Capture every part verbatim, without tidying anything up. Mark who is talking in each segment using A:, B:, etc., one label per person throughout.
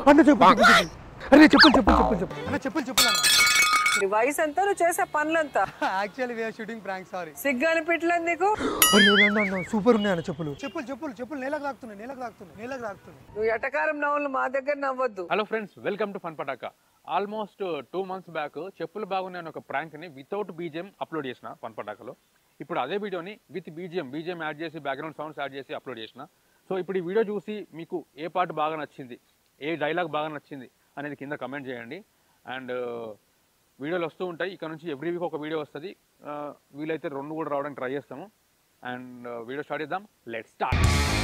A: అన్న చెప్పు అరే చెప్పు చెప్పు చెప్పు చెప్పు అన్న చెప్పు చెప్పు అన్న
B: వయసు ఎంత నువ్వు చేసే పనులంతా
A: actually we are shooting prank sorry
B: సిగ్గు అనిపించలేదు నీకు
A: అరే అన్న సూపర్ ఉన్నాయి అన్న చెప్పులు చెప్పులు చెప్పులు చెప్పులు నేలకు తాకుతున్నాయి నేలకు తాకుతున్నాయి నేలకు తాకుతున్నాయి
B: నువ్వు ఎటకారం నవ్వులు మా దగ్గర నవ్వద్దు.
C: Hello friends, welcome to fun Pataka. Almost two months back చెప్పులు బాగున్నాయని ఒక ప్రాంక్ ని వితౌట్ బీజిఎం అప్లోడ్ చేసిన ఫన్ పటాకాలో. ఇప్పుడు అదే వీడియోని విత్ బీజిఎం బీజిఎం యాడ్ చేసి బ్యాక్గ్రౌండ్ సౌండ్స్ యాడ్ చేసి అప్లోడ్ చేసిన. సో ఇప్పుడు ఈ వీడియో చూసి మీకు ఏ పార్ట్ బాగా నచ్చింది, ఏ డైలాగ్ బాగా నచ్చింది అనేది కింద కమెంట్ చేయండి. అండ్ వీడియోలు వస్తూ ఉంటాయి, ఇక్కడ నుంచి ఎవ్రీ వీక్ ఒక వీడియో వస్తుంది. వీలైతే రెండు కూడా రావడానికి ట్రై చేస్తాము. అండ్ వీడియో స్టార్ట్ చేద్దాం. Let's start.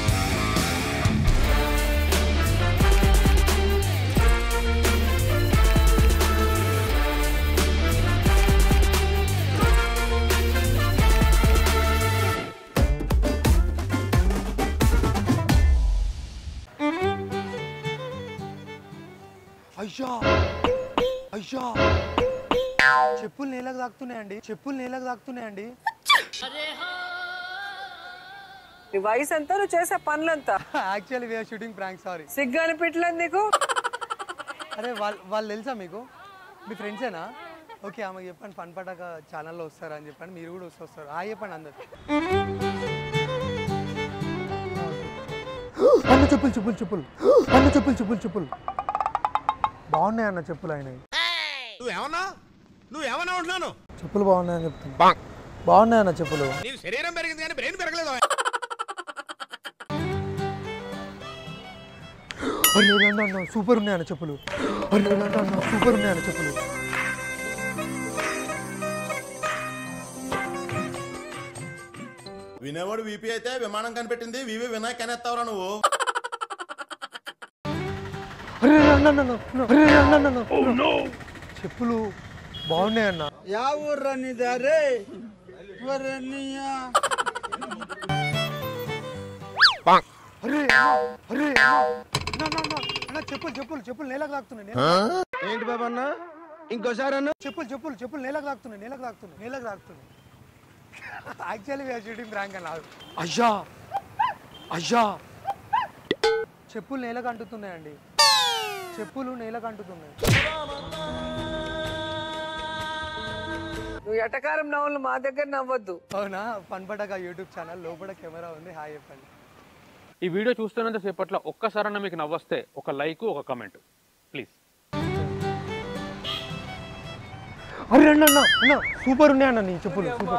A: అయ్యా అయ్యా చెప్పులు నేలకు తాకుతున్నాయండి చెప్పులు నేలకు తాకుతున్నాయండి
B: నీ వయసు ఎంత నువ్వు చేసే పనులంతా
A: actually we are shooting prank sorry
B: సిగ్గు అనిపించలేదు నీకు.
A: అరే వాళ్ళు వాళ్ళు తెలుసా మీకు? మీ ఫ్రెండ్సేనా? ఓకే, ఆమె చెప్పండి ఫన్ పటాకా ఛానల్లో వస్తారా అని చెప్పండి, మీరు కూడా వస్తారు. ఆ చెప్పండి అందరు అన్న చెప్పులు చెప్పులు చెప్పులు అన్న చెప్పులు చెప్పులు చెప్పులు బాగున్నాయి అన్న చెప్పులు. ఆయన చెప్పులు బాగున్నాయని చెప్తున్నా. బాగున్నాయి అన్న చెప్పులు.
D: శరీరం పెరిగింది కానీ బ్రెయిన్ పెరగలేదు.
A: అరే అన్న సూపర్ ఉన్నాయి అన్న చెప్పులు. అరే అన్న సూపర్ ఉన్నాయి అన్న చెప్పులు.
E: వినేవాడు వీపీ అయితే విమానం కనిపెట్టింది వివి వినాయక్ అనేస్తావురా నువ్వు.
A: అరే అన్న అరే అన్న చెప్పులు బాగున్నాయి అన్న.
F: యా ఊర్రని దారే
A: అరే అరే అన్న చెప్పులు చెప్పులు చెప్పులు నేలకు తాకుతున్నాయి.
F: ఏంటి బాబా అన్న ఇంకోసారి అన్న
A: చెప్పులు చెప్పులు చెప్పులు నేలకు తాకుతున్నాయి నేలకు తాకుతున్నాయి నేలకు తాకుతున్నాయి. యాక్చువల్లీ వీఆర్ షూటింగ్ ప్రాంక్ అన్న. అయ్యా అయ్యా చెప్పులు నేలకు అంటుతున్నాయండి చెప్పులు నేలకు అంటుతున్నాయి.
B: నువ్వు ఎటకారం నవ్వులు మా దగ్గర నవ్వద్దు.
A: అవునా? ఫన్ పటాకా యూట్యూబ్ ఛానల్ లోపల కెమెరా ఉంది. హాయ్ చెప్పండి.
C: ఈ వీడియో చూస్తున్నంత సేపట్లో ఒక్కసారన్నా మీకు నవ్వొస్తే ఒక లైక్, ఒక కమెంట్ ప్లీజ్.
A: అరే అన్న అన్న అన్న సూపర్ ఉన్నాయి అన్న నీ చెప్పులు సూపర్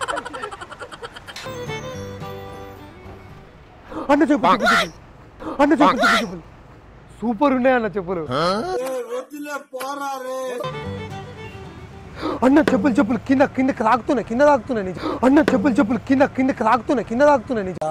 A: అన్న చెప్పు చెప్పు చెప్పు అన్న చెప్పు చెప్పు చెప్పులు సూపర్ ఉన్నాయి అన్న చెప్పులు. అన్న చెప్పులు చెప్పులు కింద కిందకి తాకుతున్నాయి కింద తాకుతున్నాయి నీ అన్న చెప్పులు చెప్పులు కింద కిందకి తాకుతున్నాయి కింద తాకుతున్నాయి నీ.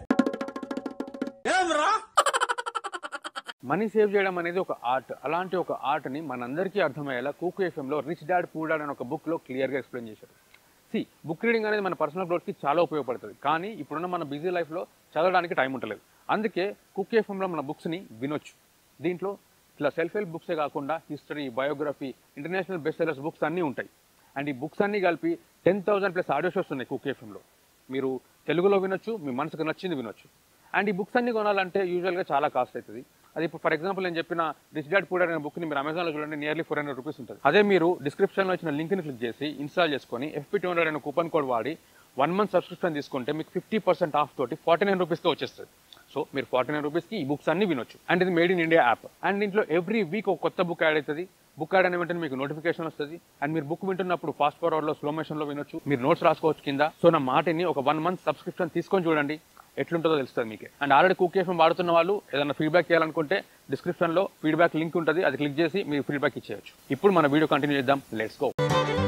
C: మనీ సేవ్ చేయడం అనేది ఒక ఆర్ట్. అలాంటి ఒక ఆర్ట్ని మనందరికీ అర్థమయ్యేలా కూకు ఎఫ్ఎంలో రిచ్ డాడ్ పూర్ డాడ్ అనే ఒక బుక్లో క్లియర్గా ఎక్స్ప్లెయిన్ చేశారు. సి బుక్ రీడింగ్ అనేది మన పర్సనల్ గ్రోత్కి చాలా ఉపయోగపడుతుంది, కానీ ఇప్పుడున్న మన బిజీ లైఫ్లో చదవడానికి టైం ఉండలేదు. అందుకే కుక్ ఎఫ్ఎంలో మన బుక్స్ని వినొచ్చు. దీంట్లో ఇట్లా సెల్ఫ్ హెల్ప్ బుక్సే కాకుండా history, biography, international best sellers books అన్నీ ఉంటాయి. అండ్ ఈ బుక్స్ అన్నీ కలిపి ten thousand plus audio shows ఉన్నాయి కుక్ ఎఫ్ఎంలో. మీరు తెలుగులో వినొచ్చు, మీ మనసుకు నచ్చింది వినొచ్చు. అండ్ ఈ బుక్స్ అన్ని కొనాలంటే యూజువల్గా చాలా కాస్ట్ అవుతుంది. అది ఇప్పుడు ఫర్ ఎగ్జాంపుల్ నేను చెప్పిన రిచ్ డాడ్ పూర్ డాడ్ అనే బుక్ని మీరు అమెజాన్లో చూడండి, నియర్లీ ఫోర్ హండ్రెడ్ రూపీస్ ఉంటుంది. అదే మీరు డిస్క్రిప్షన్లో వచ్చిన లింక్ని క్లిక్ చేసి ఇన్స్టాల్ చేసుకొని ఎఫ్పీ టూ హండ్రెడ్ అనే కూపన్ కోడ్ వాడి వన్ మంత్ సబ్స్క్రిప్షన్ తీసుకుంటే మీకు ఫిఫ్టీ పర్సెంట్ ఆఫ్ తోటి ఫార్టీ నైన్ రూపీస్కి వచ్చేస్తుంది. సో మీరు ఫార్టీ నైన్ రూపీస్కి ఈ బుక్స్ అన్ని వినొచ్చు. అండ్ ఇది made in India app. And దీంట్లో ఎవ్రీ వీక్ ఒక కొత్త బుక్ యాడ్ అవుతుంది. బుక్ యాడ్ అనే వెంటనే మీకు నోటిఫికేషన్ వస్తుంది. అండ్ మీరు బుక్ వింటున్నప్పుడు ఫాస్ట్ ఫార్వర్డ్లో స్లో మోషన్లో వినొచ్చు. మీరు నోట్స్ రాసుకోవచ్చు కింద. సో నా మాటని ఒక వన్ మంత్ సబ్స్క్రిప్షన్ తీసుకొని చూడండి, ఎట్లుంటుందో తెలుస్తుంది మీకే. అండ్ ఆల్రెడీ కుక్ ఎఫ్ఎం వాడుతున్న వాళ్ళు ఏదైనా ఫీడ్బ్యాక్ చేయాలనుకుంటే డిస్క్రిప్షన్లో ఫీడ్బ్యాక్ లింక్ ఉంటుంది, అది క్లిక్ చేసి మీరు ఫీడ్బ్యాక్ ఇచ్చేయచ్చు. ఇప్పుడు మన వీడియో కంటిన్యూ చేద్దాం. Let's go.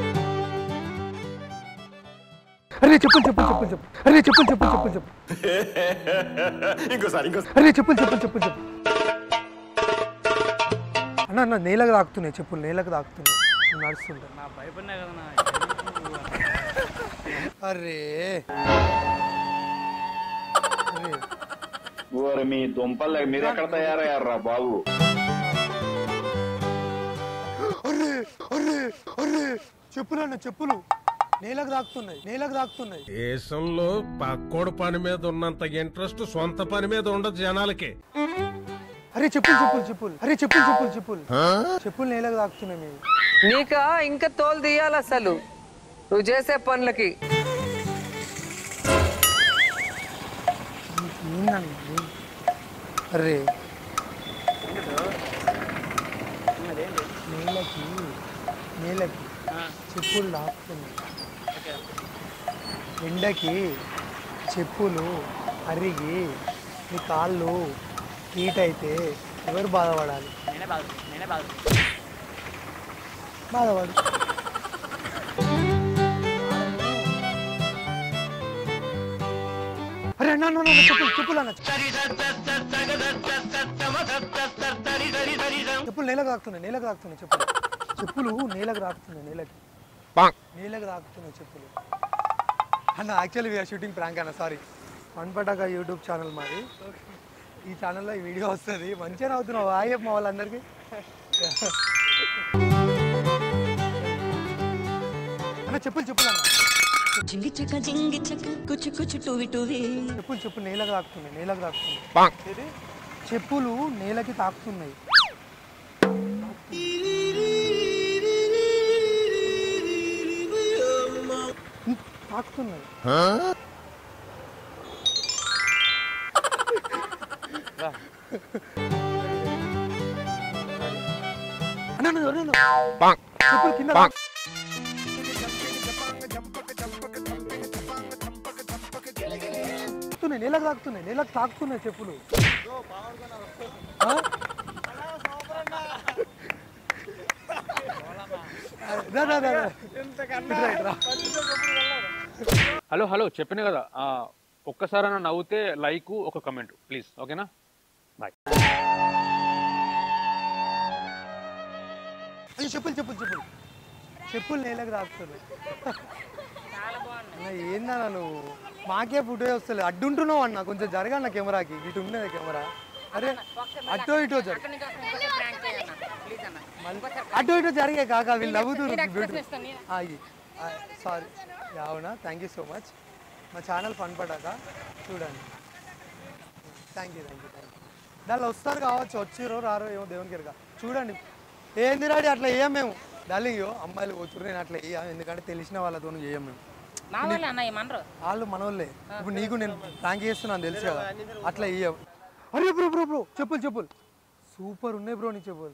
A: అరే చెప్పులు చెప్పులు చెప్పులు చెప్పు అరే చెప్పులు చెప్పులు చెప్పులు చెప్పు
E: ఇంకోసారి ఇంకోసారి
A: అరే చెప్పులు చెప్పులు చెప్పులు చెప్పు అన్న అన్న నేలకు తాకుతున్నాయి చెప్పులు నేలకు తాకుతున్నాయి నడుస్తుంటా.
D: నా భయపడినా కదా.
A: అరే
G: ఓరి మీ దుంపలు మీరు ఎక్కడ తయారయ్యారా బాబు?
A: అరే అరే అరే చెప్పులు అన్న చెప్పులు నేలకు తాకుతున్నాయి నేలకు తాకుతున్నాయి.
D: దేశంలో పక్కోడు పని మీద ఉన్నంత ఇంట్రెస్ట్ సొంత పని మీద ఉండదు జనాలకి.
A: అరే చెప్పులు చెప్పులు చెప్పులు అరే చెప్పులు చెప్పులు చెప్పులు చెప్పులు నేలకు తాకుతున్నాయి మేము.
B: నీకా ఇంకా తోలు తీయాలి అసలు నువ్వు చేసే పనులకి.
A: ఏందండి అరే నేలకి నేలకి చెప్పులు తాకుతున్నాయి. ఎండకి చెప్పులు అరిగి నీ కాళ్ళు హీట్ అయితే ఎవరు బాధపడాలి? బాధపడు. అరే అన్న అన్న, అన్న, చెప్పులు చెప్పులు అన్న చెప్పులు నేలకు తాకుతున్నాయి నేలకు తాకుతున్నాయి చెప్పులు చెప్పులు నేలకు తాకుతున్నాయి నేలకి నేలకు తాకుతున్నాయి చెప్పులు అన్న. యాక్చువల్లీ వీఆర్ షూటింగ్ ప్రాంక్ అన్న, sorry. Fun Pataka YouTube channel మాది. ఈ ఛానల్లో ఈ వీడియో వస్తుంది. మంచిగా అవుతున్నావు హాయ్ మా వాళ్ళందరికీ. అన్న చెప్పులు చెప్పులు అన్న చెప్పులు చెప్పులు నేలకు తాకుతున్నాయి నేలకు తాకుతున్నాయి చెప్పులు నేలకి తాకుతున్నాయి తాకుతున్నాయి. అన్న చెప్పులు కింద నేలకు తాకుతున్నాయి నేలకు తాకుతున్నాయి చెప్పులు.
C: హలో హలో చెప్పిన కదా ఒక్కసారైనా నవ్వుతే లైక్ ఒక కమెంట్ ప్లీజ్. ఓకేనా? బాయ్.
A: చెప్పులు చెప్పులు చెప్పులు చెప్పులు నేలకు తాకుతున్నాయి. ఏందన్నా నువ్వు మాకే ఫుటో వస్తలేదు. అడ్డుంటున్నావు అన్న, కొంచెం జరగన్న కెమెరాకి. ఇటు ఉన్నది కెమెరా. అరే అటో ఇటో జరు అటో ఇటో జరిగే కాక వీళ్ళు నవ్వుతున్నారు. సారీ అవునా, థ్యాంక్ యూ సో మచ్. మా ఛానల్ ఫన్ పటాకా చూడండి. Thank you thank you thank you. దానిలో వస్తారు కావచ్చు, వచ్చిరో రారో ఏమో దేవునికి ఎరుక. చూడండి ఏంది రాడి అట్లా వేయం మేము. డార్లింగ్ అమ్మాయిలు కూర్చుని నేను అట్లా వేయం, ఎందుకంటే తెలిసిన వాళ్ళతో చేయం మేము. వాళ్ళు మనోళ్ళే. ఇప్పుడు నీకు నేను ప్రాంక్ చేస్తున్నాను తెలుసు కదా, అట్లా వేయం. అరే బ్రో బ్రో బ్రో చెప్పులు చెప్పులు సూపర్ ఉన్నాయి బ్రో నీ చెప్పులు.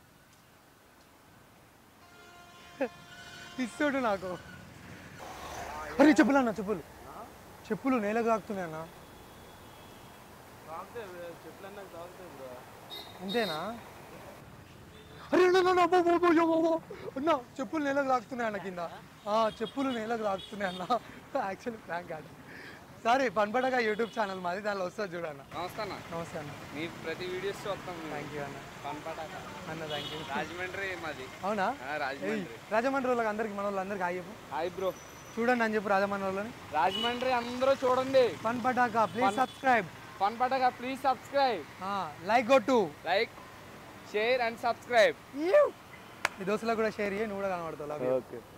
A: ఇస్తాడు నాకు. అరే చెప్పులు అన్న చెప్పులు చెప్పులు నేలకు తాకుతున్నాయి అన్న. అంతేనా? అరే అన్న చెప్పులు నేలకు తాకుతున్నాయి అన్న కింద. చెప్పులు నేలకు తాకుతున్నాయి అన్న. యాక్చువల్లీ ప్రాంక్ కాదు, sorry. Fun Pataka YouTube channel మాది, దానిలో వస్తుంది చూడన్న.
H: నమస్తే అన్న.
A: నమస్తే అన్న.
H: మీ ప్రతి వీడియోస్ వస్తాం.
A: థ్యాంక్ యూ అన్న.
H: ఫన్ పటాకా
A: అన్న థ్యాంక్ యూ.
H: రాజమండ్రి మాది.
A: అవునా?
H: రాజమండ్రి.
A: రాజమండ్రి వాళ్ళకి అందరికి మన వాళ్ళందరికీ హాయ్ చెప్పు.
H: Hi bro.
A: చూడండి అని చెప్పు రాజమండ్రి వాళ్ళని.
H: రాజమండ్రి అందరూ చూడండి.
A: Fun Pataka please subscribe.
H: Fun Pataka please subscribe.
A: Like కొట్టు.
H: Like share and subscribe.
A: ఈ దోస్తులకు కూడా షేర్ చేయి, నువ్వు కూడా కనబడతావు.
H: ఓకే.